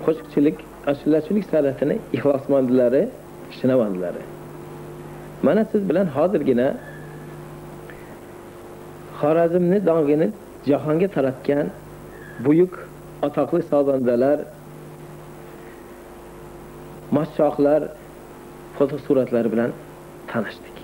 qo'shiqchilik, ashulachilik san'atini ixlosmandlari, shinavandlari. Mana siz bilan hozirgina Xorazmni dong'ini jahonga taratgan buyuk atoqli sozandalar, mashshoqlar fotosuratlari bilan tanishdik.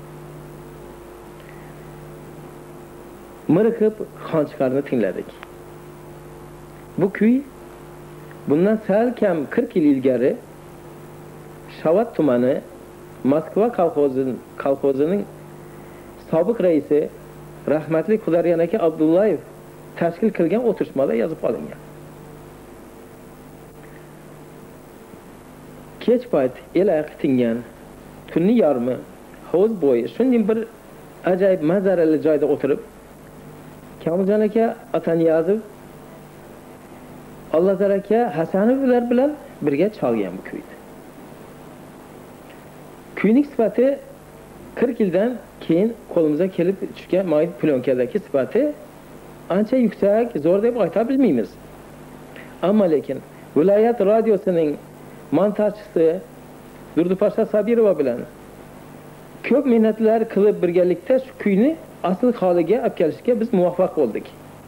Miriqib Xonchiqarni tingladik. Bu kuy bundan sal kam 40 yil ilgari Shavat tumani Moskva kolxozining sobiq raisi rahmatli Xudaryan aka Abdullayev tashkil qilgan o'tirishmada yozib olingan. Kech payt el ayqi tingan, tunni yarmi, hovuz bo'yi shunday bir ajoyib manzarali joyda o'tirib, Kamiljon aka Ataniyazov, Allazar aka Hasanovlar bilan birga chalgan bu kuydi. Kuyning sifati 40 yildan keyin qo'limizga kelib tushgan mayt plyonkadagi sifati ancha yuksak, zo'r deb ayta bilmaymiz. Ammo lekin viloyat radiosining montajchisi Durdupasha Sabirova bilan ko'p mehnatlar qilib birgalikda shu kuyni asl holiga olib kelishga biz muvaffaq bo'ldik.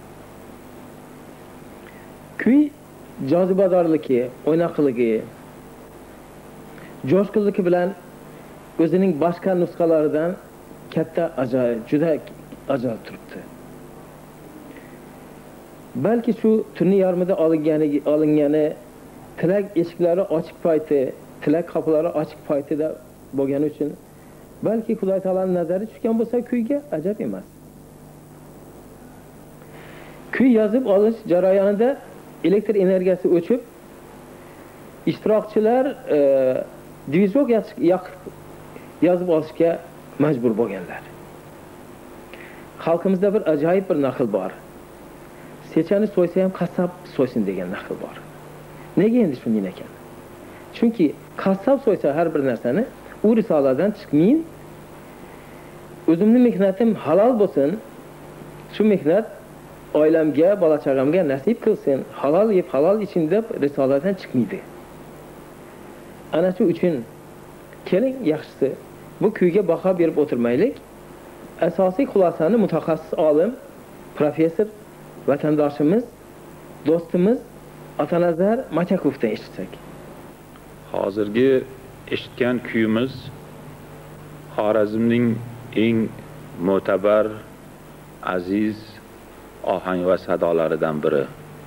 Kuy jozibadorligi, o'ynaqligi, jo'shqinligi bilan o'zining boshqa nusxalaridan katta ajoyib, juda ajoyib turibdi. Balki shu tunni yarmida olingani tilak eshiklari ochiq payti, tilak kapıları ochiq paytida bo'lgani uchun balki Xudo taoloning nazari tushgan bo'lsa kuyga ajab emas. Kuy yozib olish jarayonida elektr energiyasi o'chib, ishtirokchilar divizok yoqib yozib olishga majbur bo'lganlar. Xalqimizda bir ajoyib bir naql bor. Sechani so'ysa ham qassob so'ysin degan naql bor. Nega endi shunday ekan? Chunki qassob so'ysa har bir narsani u risoladan chiqmayin. O'zimning mehnatim halol bo'lsin. Shu mehnat oilamga, bola-chaqamga nasib qilsin. Halol yeb, halol ichin deb risoladan chiqmaydi. Ana shu uchun keling yaxshisi bu kuyga baho berib o'tirmaylik. Asosiy xulosani mutaxassis olim, professor, vatandoshimiz, do'stimiz Atanazar Machakovdan eshitsak. Hozirgi eshitgan kuyimiz Xorazmning eng mo'tabar, aziz ohang va sadolaridan biri.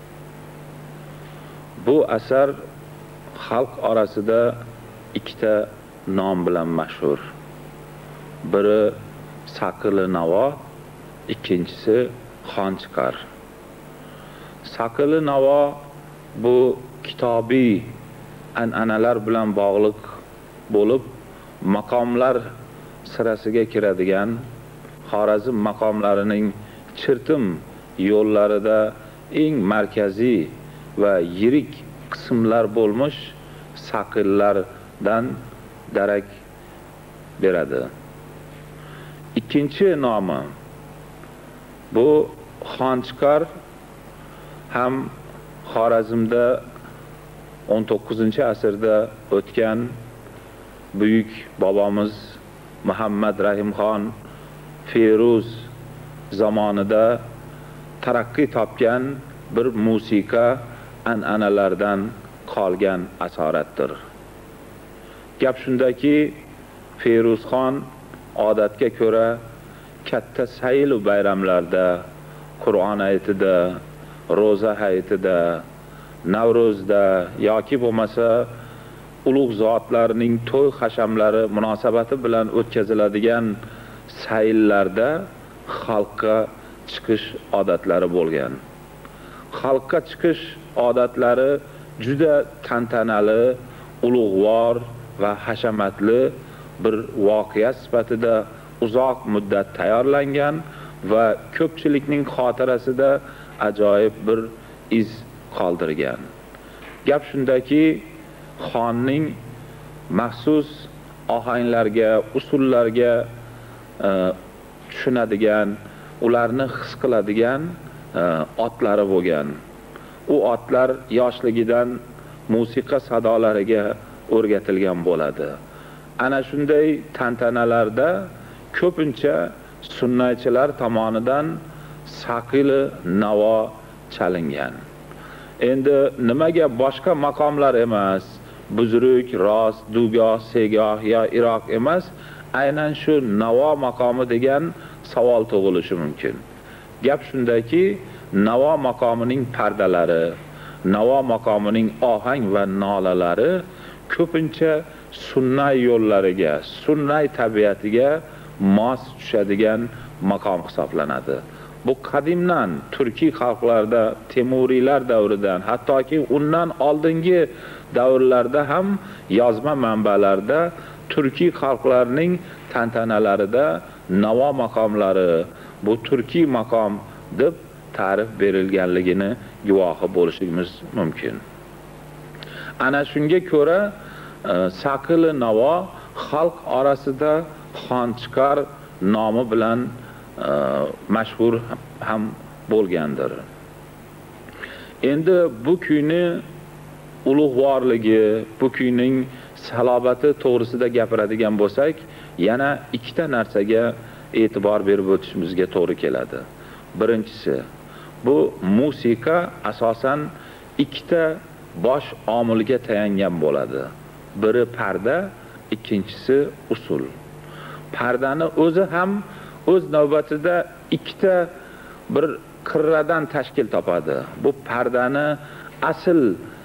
Bu asar xalq orasida ikkita nom bilan mashhur. Biri Saqili Navo, ikkinchisi Xonchiqar. Saqili Navo bu kitobiy an'analar bilan bog'liq bo'lib, maqomlar sirasiga kiradigan, Xorazm maqomlarining chirtim yo'llarida eng markaziy va yirik qismlar bo'lmuş saqillardan darak beradi. İkinci nomi bu Xonchiqar ham Xorazmda 19-asrda o'tgan buyuk bobomiz Muhammad Rahimxon Feruz zamonida taraqqiy topgan bir musiqa an'analardan qolgan asoratdir. Gap shundaki, Feruzxon odatga ko'ra katta sayl va bayramlarda, Qur'on hayitida, ro'za hayitida, Navruzda yoki bo'lmasa ulug' zotlarning to'y hashamlari munosabati bilan o'tkaziladigan sayllarda xalqqa chiqish odatlari bo'lgan. Xalqqa chiqish odatlari juda tantanali, ulug'vor va hashamatli bir voqea sifatida uzoq muddat tayyorlangan va ko'pchilikning xotirasida ajoyib bir iz qoldirgan. Gap shundaki, xonning maxsus ohanglarga, usullarga tushunadigan, ularni his qiladigan otlari bo'lgan. U otlar yoshligidan musiqa sadolariga o'rgatilgan bo'ladi. Ana shunday tantanalarda ko'pincha sunnatchilar tomonidan saqili navo chalingan. Endi nimaga boshqa maqomlar emas, buzruk, rost, dugoh, segoh yo iroq emas, aynan shu navo maqomi degan savol tug'ilishi mumkin. Gap shundaki, navo maqomining pardalari, navo maqomining ohang va nolalari ko'pincha sunnat yo'llariga, sunnat tabiatiga mos tushadigan maqom hisoblanadi. Bu qadimdan turkiy xalqlarda, Temuriylar davridan, hattoki undan oldingi davrlarda ham yozma manbalarda turkiy xalqlarning tantanalarida navo maqomlari bu turkiy maqom deb ta'rif berilganligini guvohi bo'lishimiz mumkin. Ana shunga ko'ra saqili navo xalq orasida Xonchiqar nomi bilan mashhur ham bo'lgandir. Endi bu kuyni ulug'vorligi, bu kuyning salobati to'g'risida gapiradigan bo'lsak, yana ikkita narsaga e'tibor berib o'tishimizga to'g'ri keladi. Birinchisi, bu musiqa asosan ikkita bosh omilga tayangan bo'ladi. Biri parda, ikkinchisi usul. Pardani o'zi ham o'z navbatida ikkita bir qirradan tashkil topadi. Bu pardani asl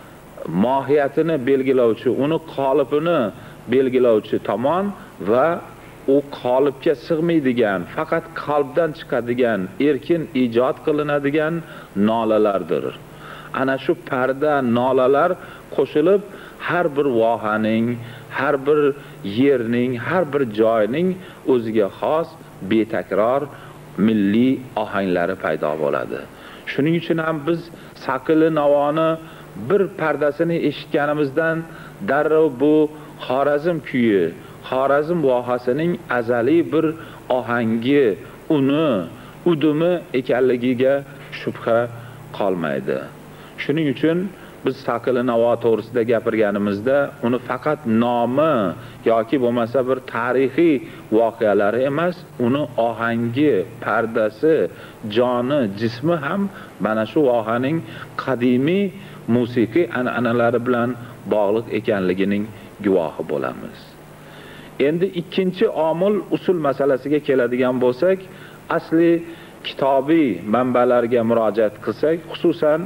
mohiyatini belgilovchi, uni qolipini belgilovchi tomon va u qolipga sig'maydigan, faqat qalbdan chiqadigan, erkin ijod qilinadigan nolalardir. Ana shu parda, nolalar qo'shilib har bir vohaning, har bir yerning, har bir joyning o'ziga xos betakror milliy ohanglari paydo bo'ladi. Shuning uchun ham biz saqili navoni bir pardasini eshitganimizdan darrov bu Xorazm kuyi, Xorazm vohasining azaliy bir ohangi, uni, udumi ekanligiga shubha qolmaydi. Shuning uchun biz saqili navo to'g'risida gapirganimizda uni faqat nomi yoki bo'lmasa bir tarixiy voqealari emas, uni ohangi, pardasi, joni, jismi ham mana shu vohaning qadimiy musiqiy an'analari bilan bog'liq ekanligining guvohi bo'lamiz. Endi ikkinchi omil usul masalasiga keladigan bo'lsak, asli kitobiy manbalarga murojaat qilsak, xususan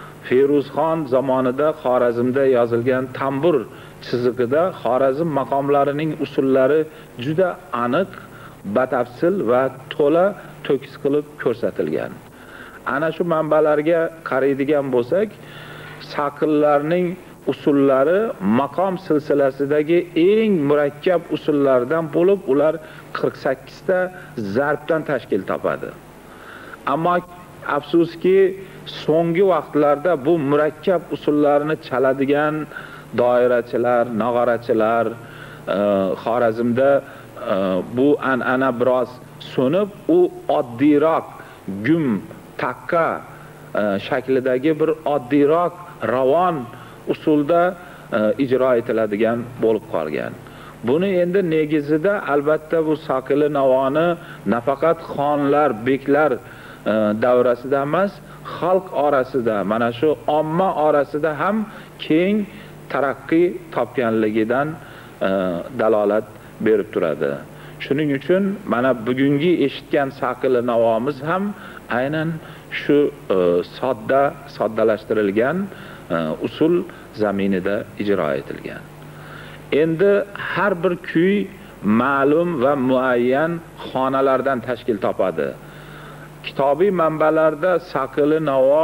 Feruzxon zamonida Xorazmda yozilgan tambur chizig'ida Xorazm maqomlarining usullari juda aniq, batafsil va to'la to'kis qilib ko'rsatilgan. Ana shu manbalarga qaraydigan bo'lsak, saqillarning usullari maqom silsilasidagi eng murakkab usullardan bo'lib, ular 48 ta zarbdan tashkil topadi. Ammo afsuski, so'nggi vaqtlarda bu murakkab usullarni chaladigan doirachilar, nog'orachilar Xorazmda bu an'ana biroz so'nib, u oddiyroq gum, taqqa shaklidagi bir oddiyroq ravon usulda ijro etiladigan bo'lib qolgan. Buni endi negizida albatta bu saqili navoni nafaqat xonlar, beklar davrasida emas, xalq orasida, mana shu omma orasida ham keng taraqqiy topganligidan dalolat berib turadi. Shuning uchun mana bugungi eshitgan saqili navomiz ham aynan shu soddalashtirilgan usul zaminida ijro etilgan. Endi har bir kuy ma'lum va muayyan xonalardan tashkil topadi. Kitobiy manbalarda saqili navo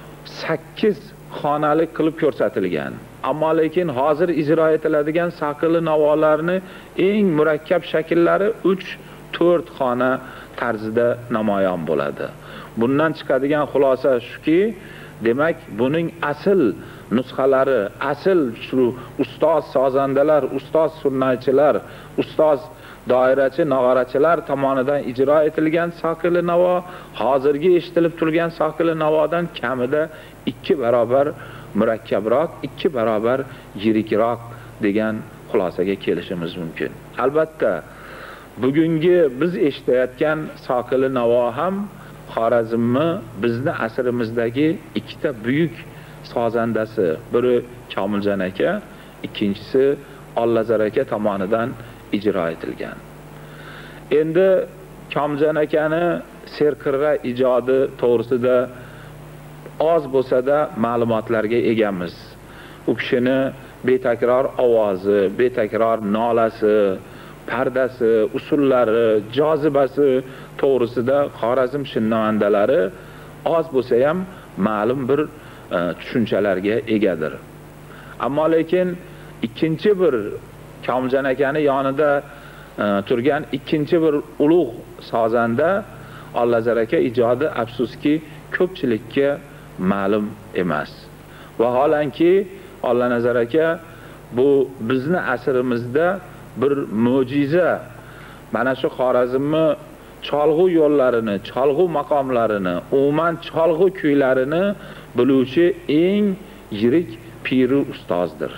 8 xonalik qilib ko'rsatilgan. Ammo lekin hozir ijro etiladigan saqili navolarni eng murakkab shakllari 3-4 xona tarzida namoyon bo'ladi. Bundan chiqadigan xulosa shuki, demak buning asl nusxalari, asl shu ustoz sozandalar, ustoz sunnatchilar, ustoz doirachi, nog'orachilar tomonidan ijro etilgan saqili navo hozirgi eshitilib turgan saqili navodan kamida 2 barobar murakkabroq, 2 barobar yirikroq degan xulosaga kelishimiz mumkin. Albatta, bugungi biz eshitayotgan Soqili Navo ham Xorazmni bizni asrimizdagi ikkita buyuk sozandasi, biri Komiljon aka, ikkinchisi Ollazar aka tomonidan ijro etilgan. Endi Komiljon akani serqirra ijodi to'g'risida oz bo'lsa-da ma'lumotlarga egamiz. U kishini betakror ovozi, betakror nolasi, pardasi, usullari, jozibasi to'g'risida Xorazm shinnavandalari oz bo'lsa ham ma'lum bir tushunchalarga egadir. Ammo lekin ikkinchi bir Komiljon akani yonida turgan ikkinchi bir ulug' sozanda Ollazar aka ijodi afsuski ko'pchilikka ma'lum emas. Vaholanki Ollanazar aka bu bizni asrimizda bir mo'jiza. Mana shu Xorazmni cholg'u yo'llarini, cholg'u maqomlarini, umuman cholg'u kuylarini biluvchi eng yirik piri ustozdir.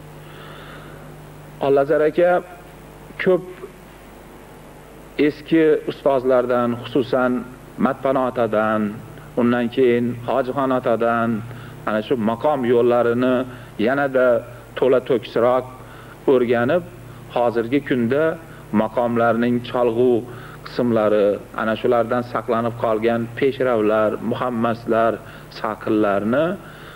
Ollazar aka ko'p eski ustozlardan, xususan Matpana otadan, undan keyin Hojixon otadan ana shu maqom yo'llarini yanada to'la to'kisroq o'rganib, hozirgi kunda maqomlarning cholg'u qismlari, ana shulardan saqlanib qolgan peshravlar, muhammaslar, saqillarni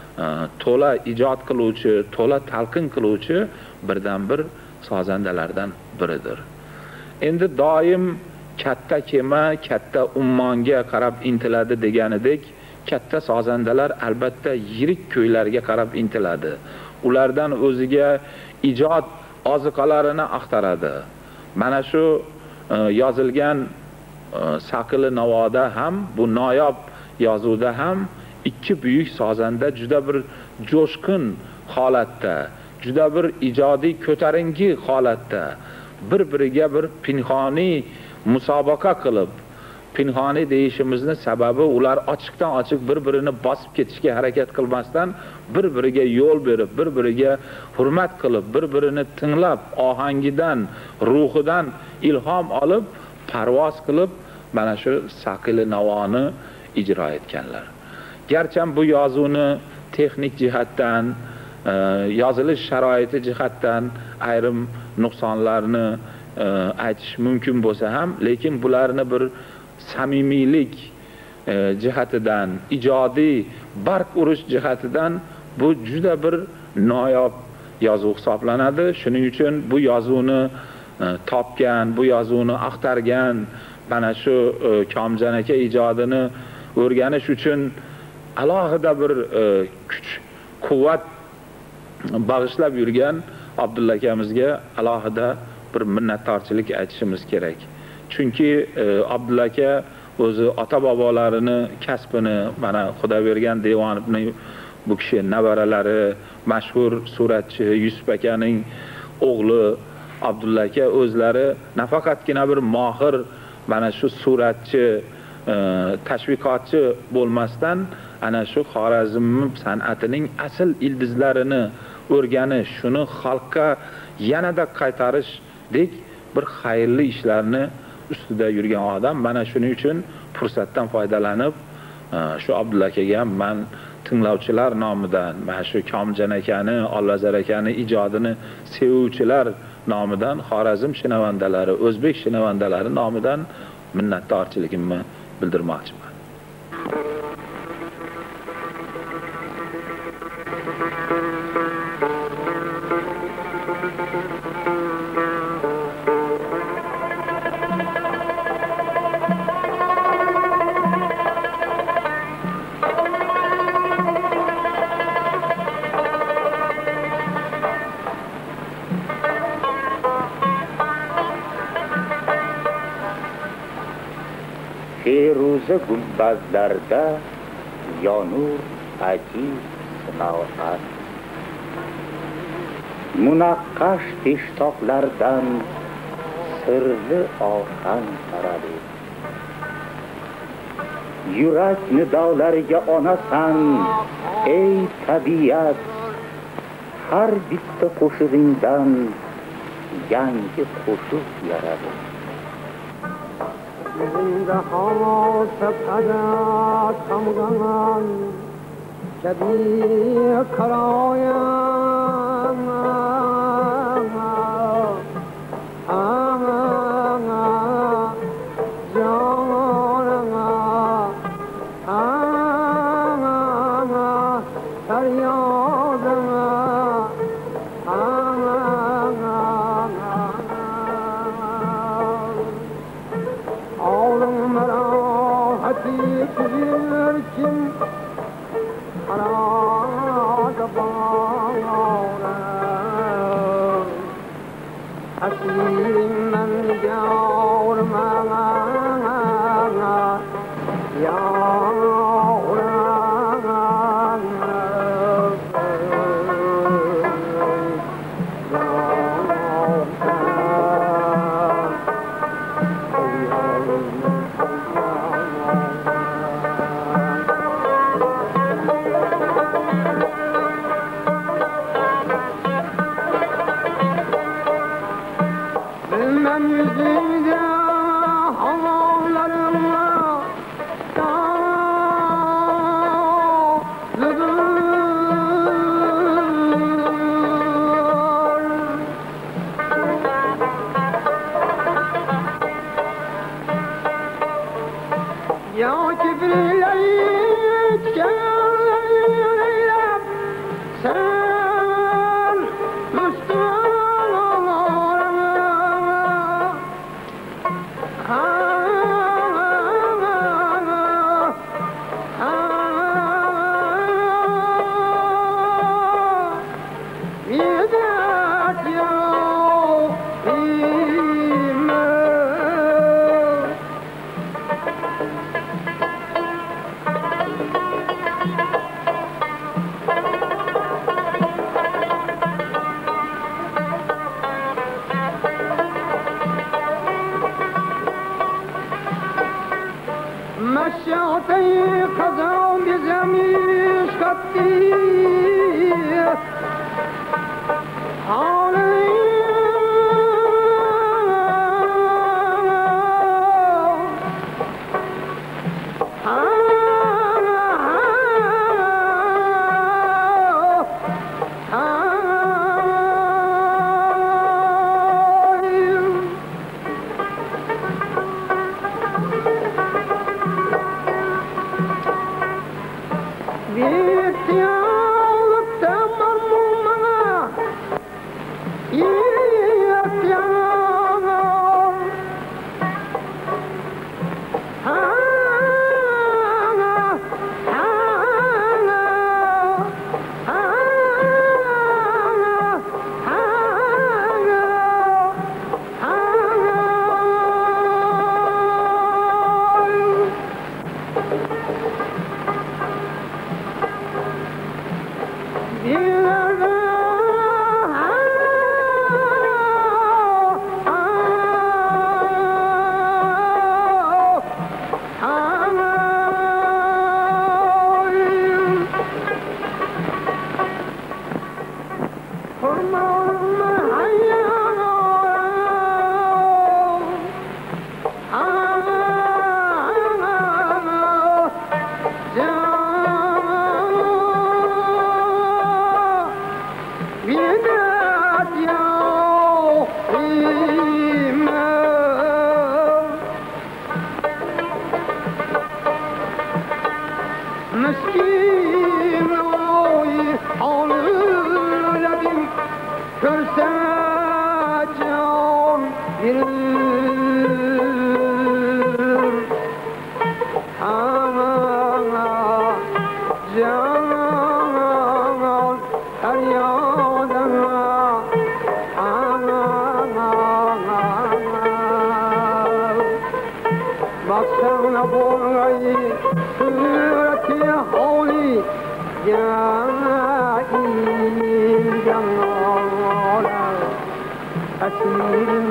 to'la ijod qiluvchi, to'la talqin qiluvchi birdan bir sozandalardan biridir. Endi doim katta kema, katta ummonga qarab intiladi deganidek, katta sozandalar albatta yirik ko'ylarga qarab intiladi. Ulardan o'ziga ijod oziqalarini axtaradi. Mana shu yozilgan Soqili Navoda ham, bu noyob yozuvda ham ikki buyuk sozanda juda bir jo'shqin holatda, juda bir ijodiy ko'tarinki holatda bir-biriga bir pinhoniy musobaqa qilib, pinhoniy deyishimizni sababi ular ochiqdan ochiq bir-birini bosib ketishga harakat qilmasdan bir-biriga yo'l berib, bir-biriga hurmat qilib, bir-birini tinglab, ohangidan, ruhidan ilhom olib, parvoz qilib, mana shu Soqili Navoni ijro etganlar. Garchi bu yozuvni texnik jihatdan, yozilish sharoiti jihatdan ayrim nuqsonlarni aytish mumkin bo'lsa ham, lekin bularni bir samimiylik jihatidan, ijodiy barq urish jihatidan bu juda bir noyob yozuv hisoblanadi. Shuning uchun bu yozuvni topgan, bu yozuvni axtargan, mana shu Komiljon aka ijodini o'rganish uchun alohida bir kuch, quvvat bag'ishlab yurgan Abdulla akamizga alohida bir minnatdorchilik aytishimiz kerak. Chunki Abdulla aka o'zi ota-bobolarini kasbini, mana Xudo bergan Devonovning bu kishi navaralari, mashhur suratchi Yusuf akaning o'g'li Abdulla aka o'zlari nafaqatgina bir mohir mana shu suratchi, tashviqotchi bo'lmasdan ana shu Xorazm san'atining asl ildizlarini o'rganish, shuni xalqqa yanada qaytarishdek bir xayrli ishlarni ustida yurgan odam. Mana shuning uchun fursatdan foydalanib shu Abdulla akaga ham men tinglovchilar nomidan, mana shu Komiljon akani, Ollazar akani ijodini sevuvchilar nomidan, Xorazm shinavandalari, o'zbek shinavandalari nomidan minnatdorchiligimni bildirmoqchiman. Feruza gumbazlarda yonur ajib sinoat, munaqqash peshtoqlardan sirli ohang taradi. yurak nidolariga onasan, ey tabiat. Har bitta qo'shig'ingdan yangi qo'shiq yaradi. زنده‌ها سپدت همگان شبیه کرایم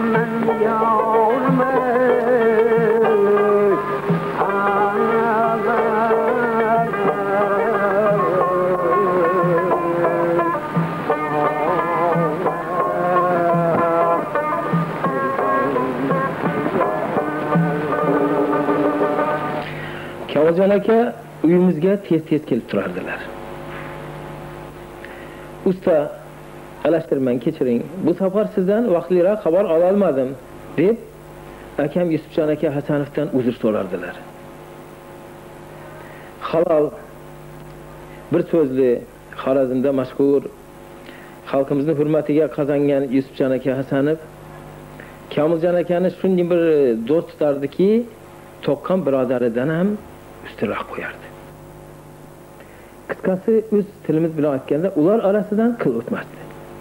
من Osman aka uyimizga tez-tez kelib turardilar. Usta, alashtirmang, kechiring. Bu safar sizdan vaqtliroq xabar ola olmadim, deb akam Yusufjon aka Hasanovdan uzr so'rardilar. Halol bir so'zli, Xorazmda mashhur, xalqimizning hurmatiga qozongan Yusufjon aka Hasanov Kamiljon akani shunday bir do'st tutardiki, to'qqan birodaridan ham ustunroq qo'yardi. Qisqasi, o'z tilimiz bilan aytganda, ular orasidan qil o'tmasdi.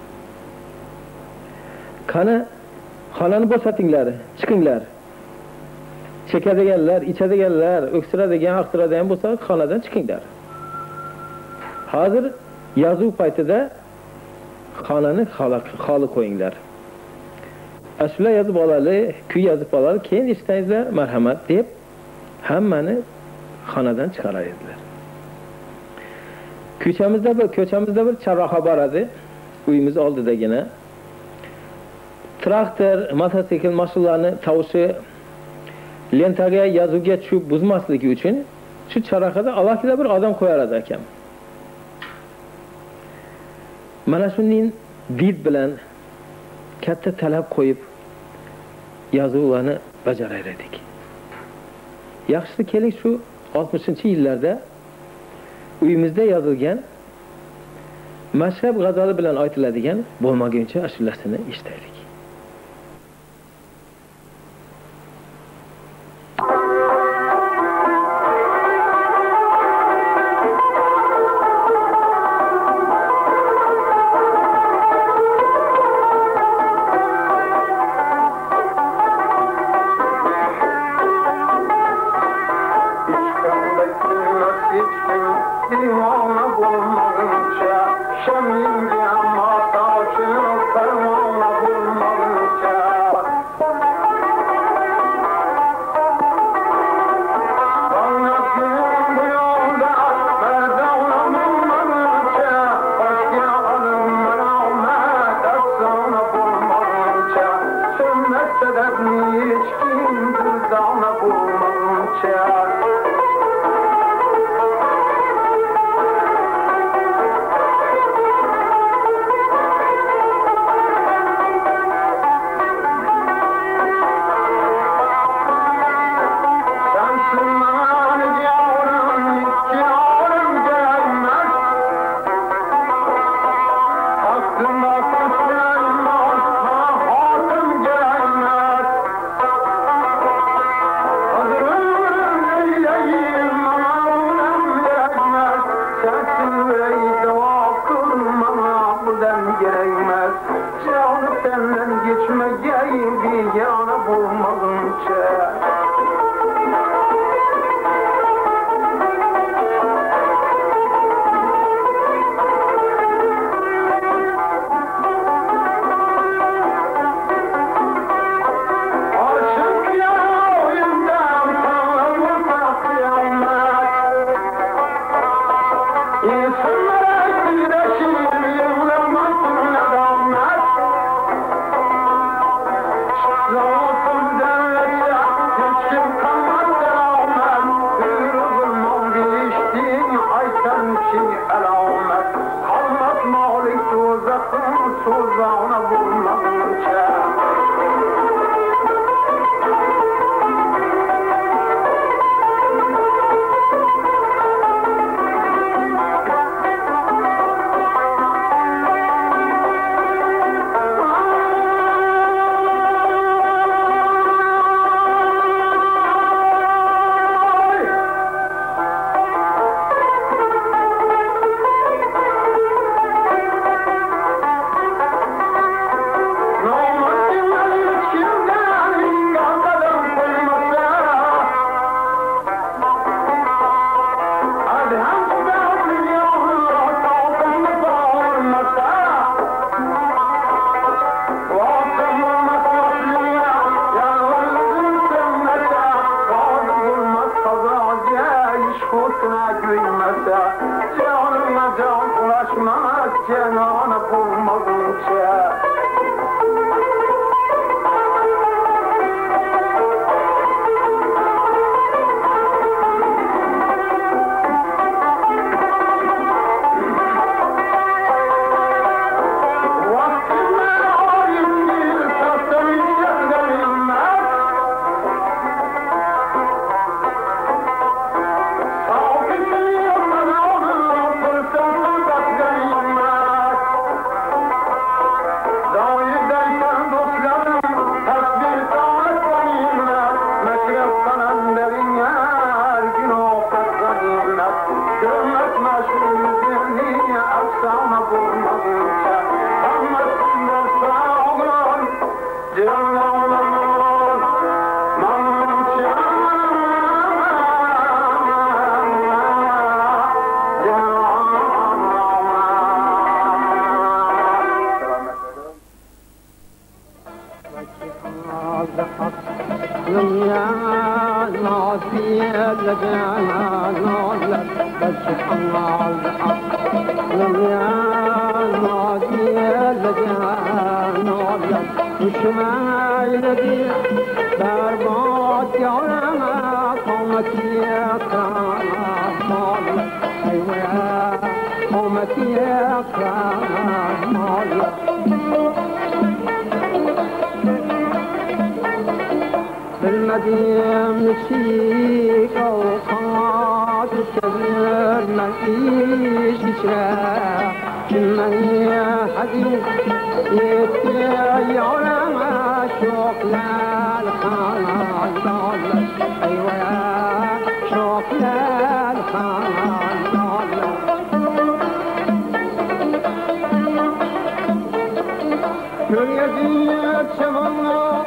Qani, xonani bo'shatinglar, chiqinglar. Chekadiganlar, ichadiganlar, o'ksiradigan, aqtiradigan bo'lsa, xonadan chiqinglar. Hozir yozuv paytida xonani xoli qo'yinglar. Ashula yozib olali, kuy yozib olali, keyin eshitayizlar, marhamat deb hammani xonadan chiqarar edilar. Ko'chamizda bir charroha bor edi, uyimiz oldidagina. Traktor, mototsikl mashinalari tovushi lentaga yozuvga tushib buzmasligi uchun shu charrohada alohida bir odam qo'yar edi akam. Mana shunday did bilan katta talab qo'yib yozuvlarni bajarar edik. Yaxshisi keling shu 60-yillarda uyimizda yozilgan Mashrab g'azali bilan aytiladigan bo'lmaguncha ashulasini eshitaylik. بالمدينة شيك أو قاد كبير ما إيش يشرع كمن حديث يتبع على شوق للخال أيوة شوق للخال كل يديك شمال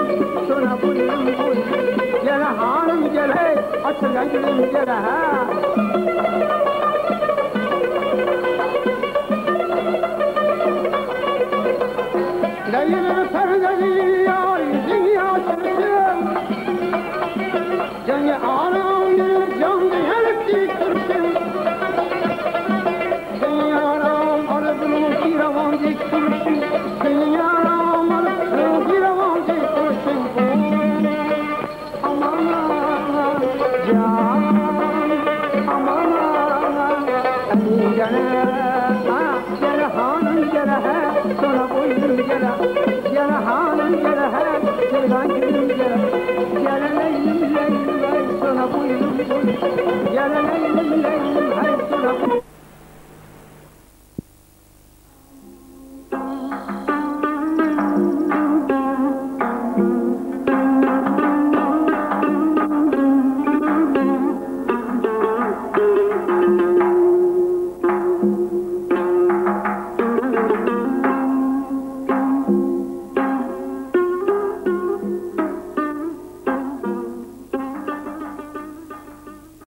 Gel hanım gel hey, açın gülüm gel ha.